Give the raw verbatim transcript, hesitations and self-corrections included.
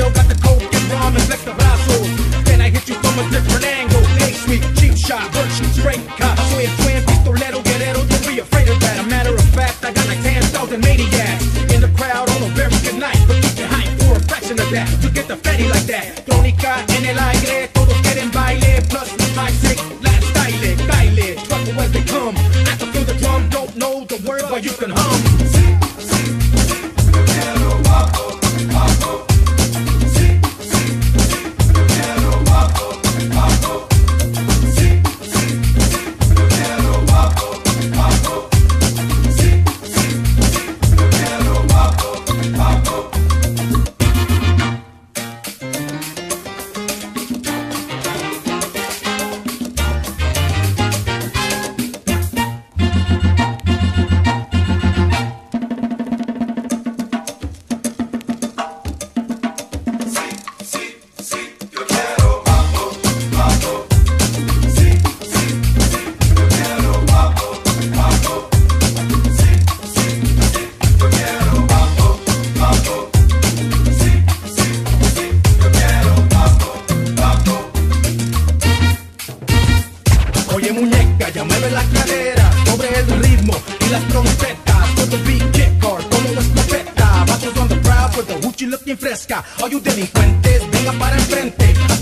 Still got the coke and rum and flex the brazos. Then I hit you from a different angle. Hey, sweet, cheap shot, good shit, straight cut. Twin, twin, pistolero, guerrero, don't be afraid of that. A matter of fact, I got like ten thousand maniacs in the crowd on a very good night. But keep your hype for a fraction of that. You get the fatty like that. Tónica en el aire, todos quieren baile. Plus, my sick, last style, baile. Trouble as they come. I can feel the drum, don't know the word, but you can hum. Oye muñeca, ya mueve la cadera sobre el ritmo y las trompetas. With the beat kick hard como una escopeta. Vatos on the crowd with the hoochie looking fresca. All you delincuentes, vengan para enfrente.